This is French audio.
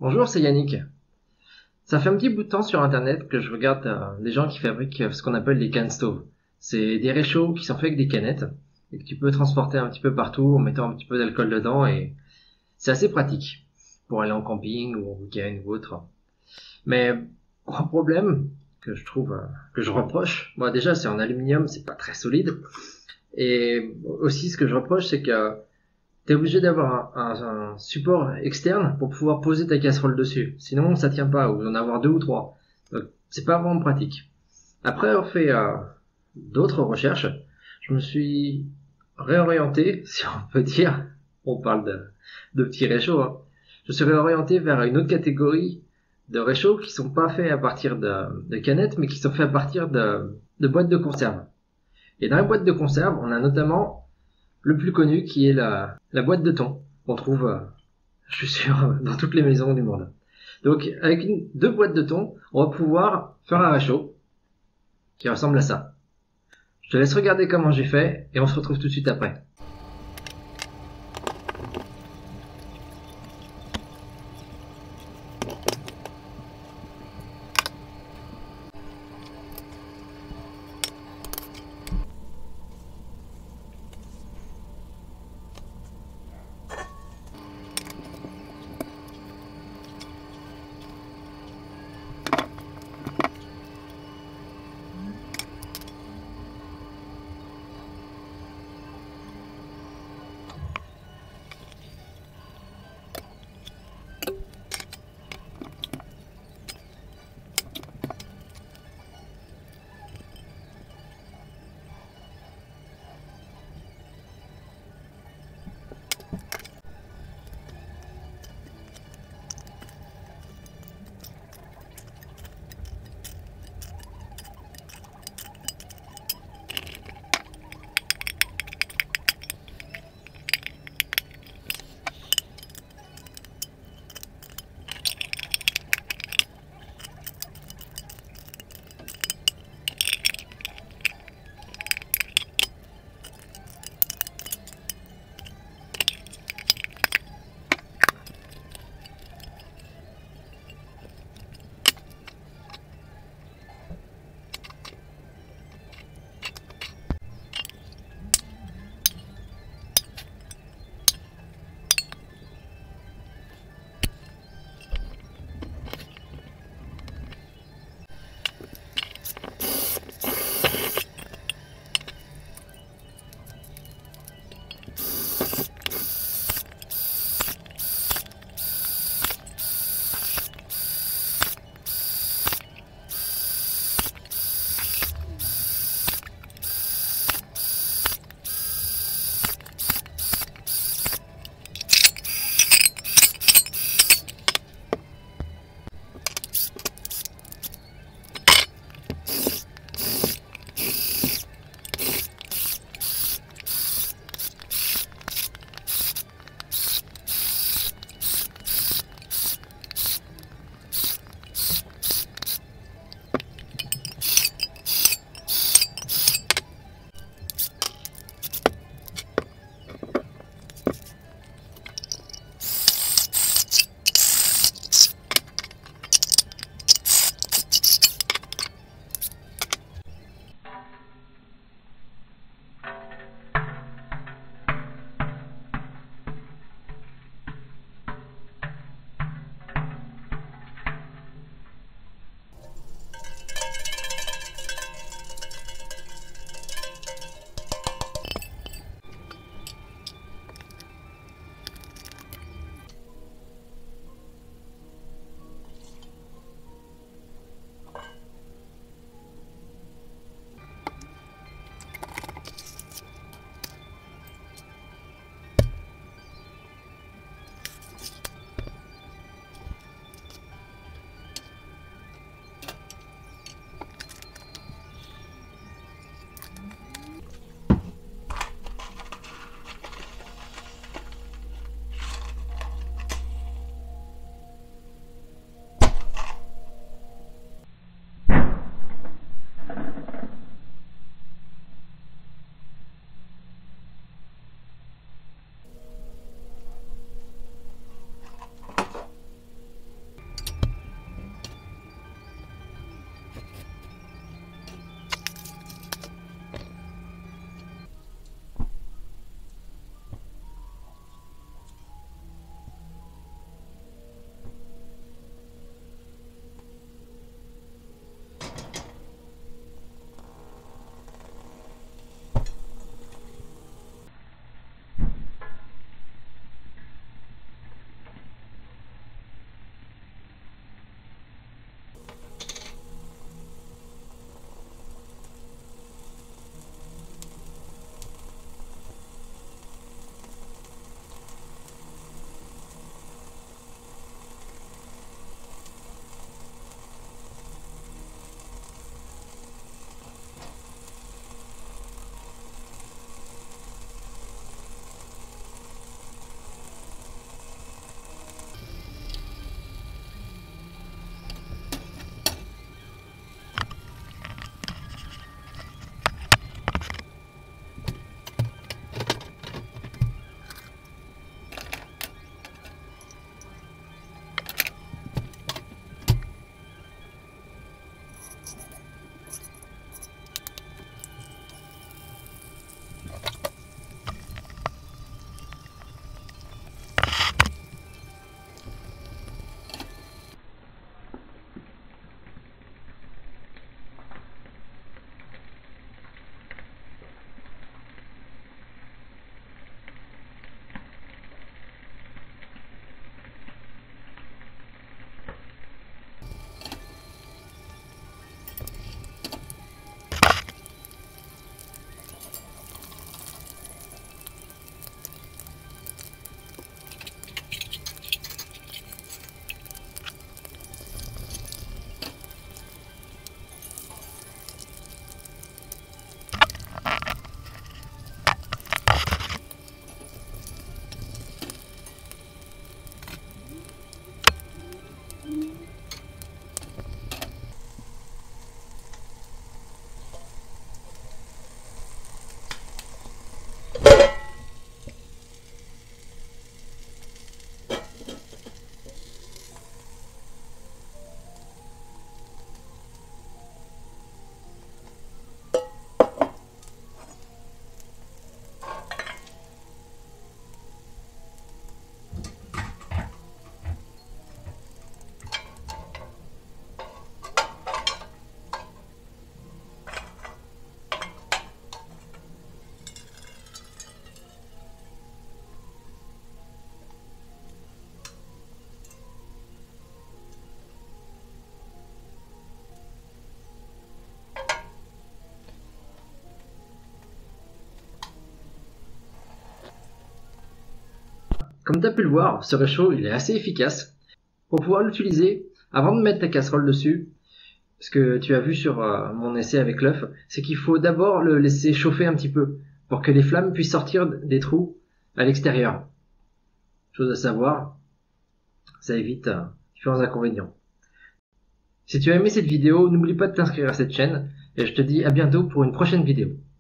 Bonjour, c'est Yannick. Ça fait un petit bout de temps sur Internet que je regarde des gens qui fabriquent ce qu'on appelle des can stoves. C'est des réchauds qui sont faits avec des canettes et que tu peux transporter un petit peu partout en mettant un petit peu d'alcool dedans et c'est assez pratique pour aller en camping ou en week-end ou autre. Mais gros problème que je trouve, que je reproche, moi déjà c'est en aluminium, c'est pas très solide et aussi ce que je reproche c'est que t'es obligé d'avoir un support externe pour pouvoir poser ta casserole dessus. Sinon, ça tient pas, ou d'en avoir deux ou trois. Donc, c'est pas vraiment pratique. Après avoir fait d'autres recherches, je me suis réorienté, si on peut dire, on parle de petits réchauds, hein. Je me suis réorienté vers une autre catégorie de réchauds qui sont pas faits à partir de canettes, mais qui sont faits à partir de boîtes de conserve. Et dans les boîtes de conserve, on a notamment le plus connu qui est la boîte de thon qu'on trouve, je suis sûr, dans toutes les maisons du monde. Donc avec deux boîtes de thon, on va pouvoir faire un réchaud qui ressemble à ça. Je te laisse regarder comment j'ai fait et on se retrouve tout de suite après. Comme tu as pu le voir, ce réchaud il est assez efficace. Pour pouvoir l'utiliser, avant de mettre ta casserole dessus, ce que tu as vu sur mon essai avec l'œuf, c'est qu'il faut d'abord le laisser chauffer un petit peu pour que les flammes puissent sortir des trous à l'extérieur. Chose à savoir, ça évite différents inconvénients. Si tu as aimé cette vidéo, n'oublie pas de t'inscrire à cette chaîne et je te dis à bientôt pour une prochaine vidéo.